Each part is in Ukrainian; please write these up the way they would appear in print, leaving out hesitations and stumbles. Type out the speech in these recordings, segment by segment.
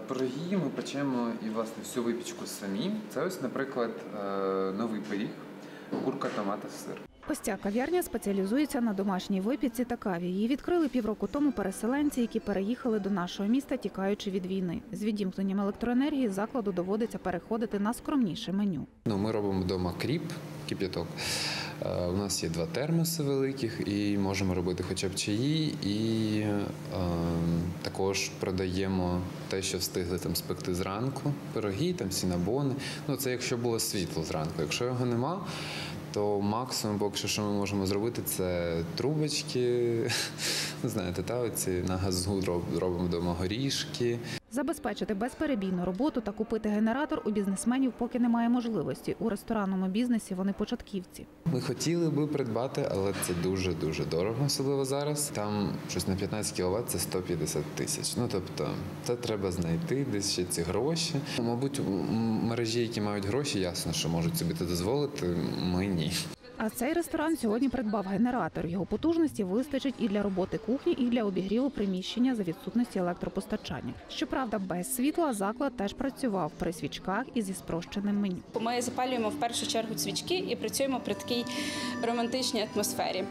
Пироги ми печемо і, власне, всю випічку самі. Це ось, наприклад, новий пиріг, курка, томат та сир. Ось ця кав'ярня спеціалізується на домашній випічці та каві. Її відкрили півроку тому переселенці, які переїхали до нашого міста, тікаючи від війни. З відімкненням електроенергії закладу доводиться переходити на скромніше меню. Ми робимо вдома кріп, кип'яток. У нас є 2 термоси великих і можемо робити хоча б чаї. І також продаємо те, що встигли там спекти зранку, пироги, там сінабони. Це якщо було світло зранку. Якщо його нема, то максимум, поки що ми можемо зробити, це трубочки, знаєте, оці на газу робимо вдома горішки. Забезпечити безперебійну роботу та купити генератор у бізнесменів поки немає можливості. У ресторанному бізнесі вони початківці. Ми хотіли би придбати, але це дуже-дуже дорого, особливо зараз. Там щось на 15 кВт – це 150 тисяч. Тобто це треба знайти, десь ще ці гроші. Мабуть, мережі, які мають гроші, ясно, що можуть собі це дозволити, ми ні. А цей ресторан сьогодні придбав генератор. Його потужності вистачить і для роботи кухні, і для обігріву приміщення за відсутності електропостачання. Щоправда, без світла заклад теж працював при свічках і зі спрощеним меню. Ми запалюємо в першу чергу свічки і працюємо при такій романтичній атмосфері.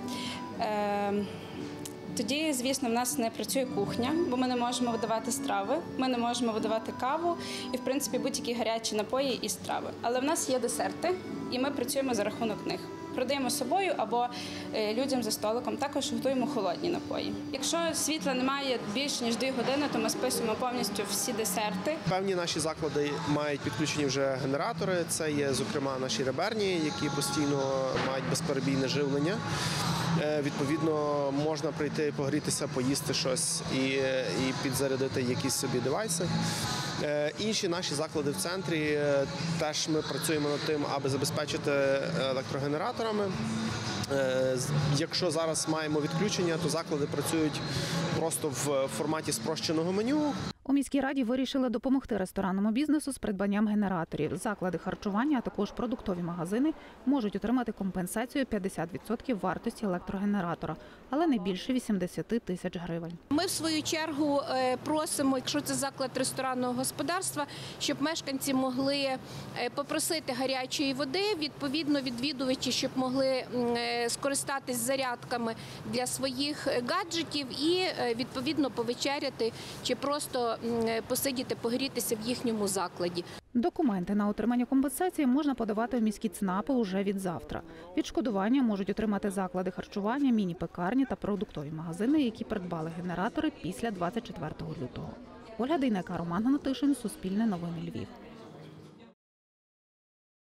Тоді, звісно, в нас не працює кухня, бо ми не можемо видавати страви, ми не можемо видавати каву і, в принципі, будь-які гарячі напої і страви. Але в нас є десерти, і ми працюємо за рахунок них. Продаємо з собою або людям за столиком, також готуємо холодні напої. Якщо світла немає більше ніж 2 години, то ми списуємо повністю всі десерти. Певні наші заклади мають підключені вже генератори. Це є, зокрема, наші реберні, які постійно мають безперебійне живлення. Відповідно, можна прийти, погрітися, поїсти щось і підзарядити якісь собі девайси. Інші наші заклади в центрі теж ми працюємо над тим, аби забезпечити електрогенераторами. Якщо зараз маємо відключення, то заклади працюють просто в форматі спрощеного меню. У міській раді вирішили допомогти ресторанному бізнесу з придбанням генераторів. Заклади харчування, а також продуктові магазини можуть отримати компенсацію 50% вартості електрогенератора, але не більше 80 тисяч гривень. Ми, в свою чергу, просимо, якщо це заклад ресторанного господарства, щоб мешканці могли попросити гарячої води, відповідно відвідувачі, щоб могли скористатись зарядками для своїх гаджетів і, відповідно, повечеряти чи просто посидіти, погрітися в їхньому закладі. Документи на отримання компенсації можна подавати в міські ЦНАПи уже від завтра. Відшкодування можуть отримати заклади харчування, міні-пекарні та продуктові магазини, які придбали генератори після 24 лютого. Ольга Дейнека, Роман Гнатишин, Суспільне новини, Львів.